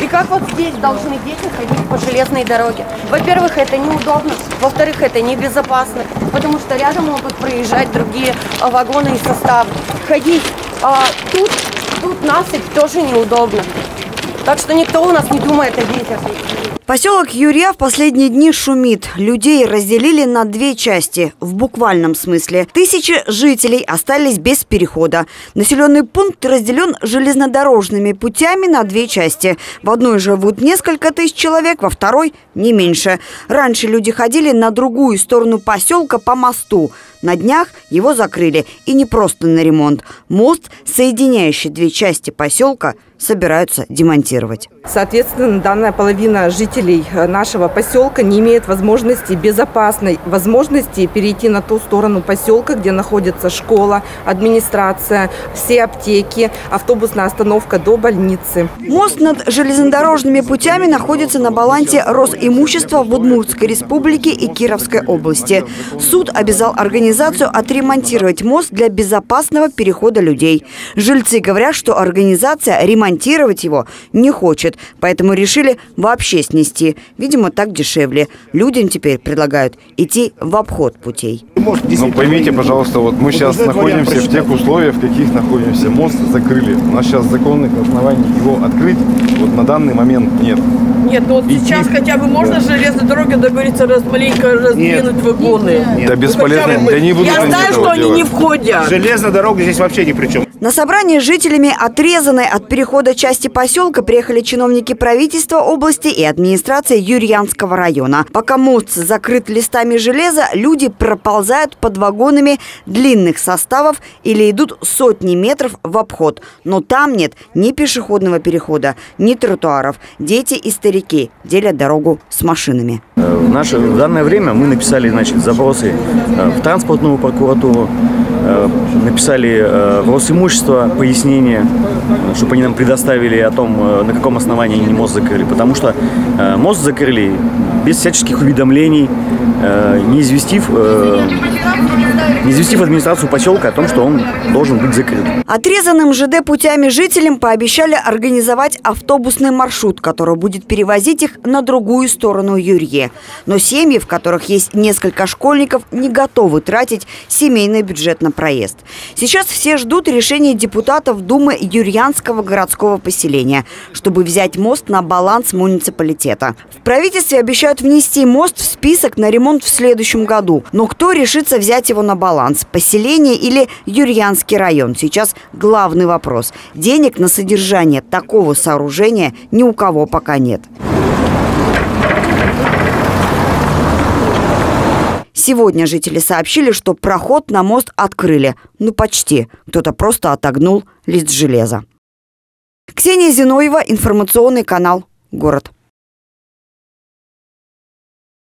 как вот здесь должны дети ходить по железной дороге? Во-первых, это неудобно. Во-вторых, это небезопасно. Потому что рядом могут проезжать другие вагоны и составы. Ходить тут насыпь тоже неудобно. Так что никто у нас не думает о детях. Поселок Юрья в последние дни шумит. Людей разделили на две части. В буквальном смысле. Тысячи жителей остались без перехода. Населенный пункт разделен железнодорожными путями на две части. В одной живут несколько тысяч человек, во второй не меньше. Раньше люди ходили на другую сторону поселка по мосту. На днях его закрыли. И не просто на ремонт. Мост, соединяющий две части поселка, собираются демонтировать. Соответственно, данная половина жителей нашего поселка не имеет возможности, безопасной возможности перейти на ту сторону поселка, где находится школа, администрация, все аптеки, автобусная остановка до больницы. Мост над железнодорожными путями находится на балансе Росимущества в Удмуртской республике и Кировской области. Суд обязал организацию отремонтировать мост для безопасного перехода людей. Жильцы говорят, что организация ремонтировать его не хочет, поэтому решили вообще снести. Видимо, так дешевле. Людям теперь предлагают идти в обход путей. Ну, поймите, пожалуйста, вот мы сейчас находимся в тех условиях, в каких находимся. Мост закрыли. У нас сейчас законных оснований его открыть вот на данный момент нет. Нет, ну вот сейчас хотя бы можно железной дороге договориться, маленько раздвинуть вагоны. Да бесполезно. Да не буду я знаю, что они не входят. Железная дорога здесь вообще ни при чем. На собрание с жителями отрезанной от перехода части поселка приехали чиновники правительства области и администрации Юрьянского района. Пока мост закрыт листами железа, люди проползают под вагонами длинных составов или идут сотни метров в обход. Но там нет ни пешеходного перехода, ни тротуаров. Дети и старики делят дорогу с машинами. В данное время мы написали запросы в транспортную прокуратуру, написали в Росимущество пояснение, чтобы они нам предоставили о том, на каком основании они мост закрыли. Потому что мост закрыли без всяческих уведомлений, не известив администрацию поселка о том, что он должен быть закрыт. Отрезанным ЖД путями жителям пообещали организовать автобусный маршрут, который будет перевозить их на другую сторону Юрье. Но семьи, в которых есть несколько школьников, не готовы тратить семейный бюджет на проезд. Сейчас все ждут решения депутатов Думы Юрьянского городского поселения, чтобы взять мост на баланс муниципалитета. В правительстве обещают внести мост в список на ремонт в следующем году. Но кто решится взять его на баланс? Поселение или Юрьянский район? Сейчас главный вопрос. Денег на содержание такого сооружения ни у кого пока нет. Сегодня жители сообщили, что проход на мост открыли. Ну, почти. Кто-то просто отогнул лист железа. Ксения Зиновьева, информационный канал «Город».